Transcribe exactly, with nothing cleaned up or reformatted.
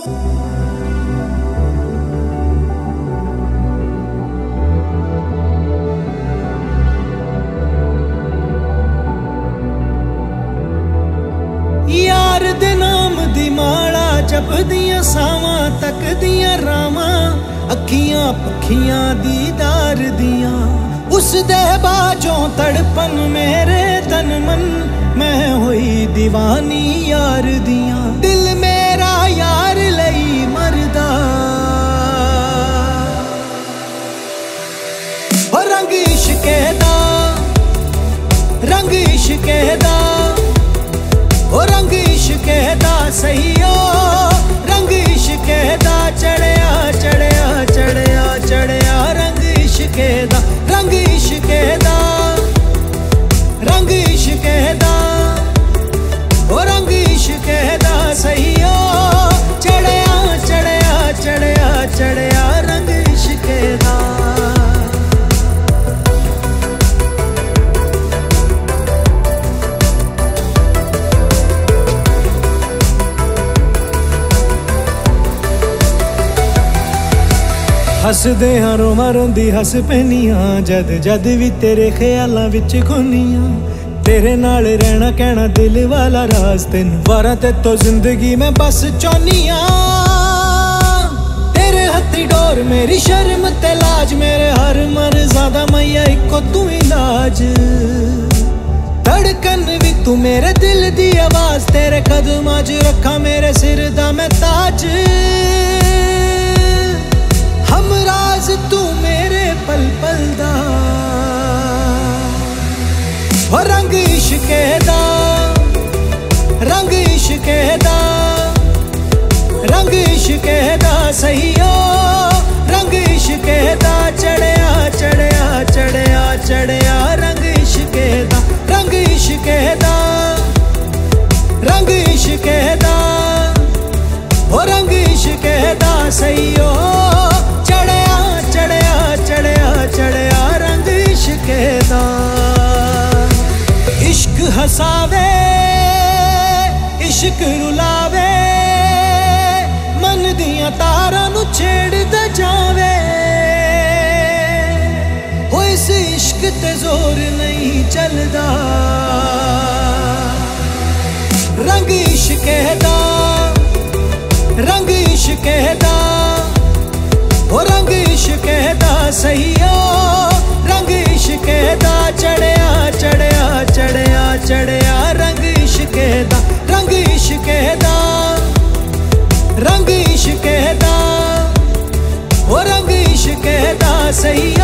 यार दे नाम दी माला जपदियां सावां तकदियां रावां अखियां पखियां दीदार दियां उस दे बाजों तड़पन मेरे तन मन मैं होई दीवानी यार दियां दिल मेरा यार लई मरदा ओ रंग इश्के दा रंग इश्के दा ओ रंग इश्के दा सहियो रंग इश्के दा चढ़िया चढ़िया चढ़िया चढ़िया रंग इश्के दा रंग इश्के दा रंग इश्के दा ओ रंग इश्के दा सहियो चढ़िया चढ़िया चढ़िया चढ़िया रंग इश्के दा हसदे हाँ रोवां रोंदी हस पैनियां जद जद भी तेरे ख्यालां विच खोनियां तेरे नाल रहना कहना दिल वाला राज तेन वारा ते तो जिंदगी में बस चाहनियां तेरे हत्थी डोर मेरी शर्म ते लाज मेरे हर मर्ज़ा दा मैया इको तू इलाज धड़कन भी तू मेरे दिल दी आवाज तेरे कदमां च रखा मेरे सिर दा मैं ताज हमराज तू मेरे पल पल दा ओ रंग इश्के दा रंग इश्के दा रंग इश्के दा सहियो रंग इश्के दा चढ़िया चढ़िया चढ़िया चढ़िया रंग इश्के दा रंग इश्के दा रंग इश्के दा ओ रंग इश्के दा सहियो चढ़िया चढ़िया चढ़िया चढ़िया रंग इश्के दा इश्क हसावे इश्क रुलावे मन दियां तारां नू छेड़दा जावे हो इस इश्क ते जोर नहीं चलदा रंग इश्के दा रंग इश्के दा ओ रंग इश्के दा सहियो रंग इश्के दा चढ़िया चढ़िया चढ़िया चढ़िया रंग इश्के दा रंग इश्के दा रंग इश्के दा ओ रंग इश्के दा सहियो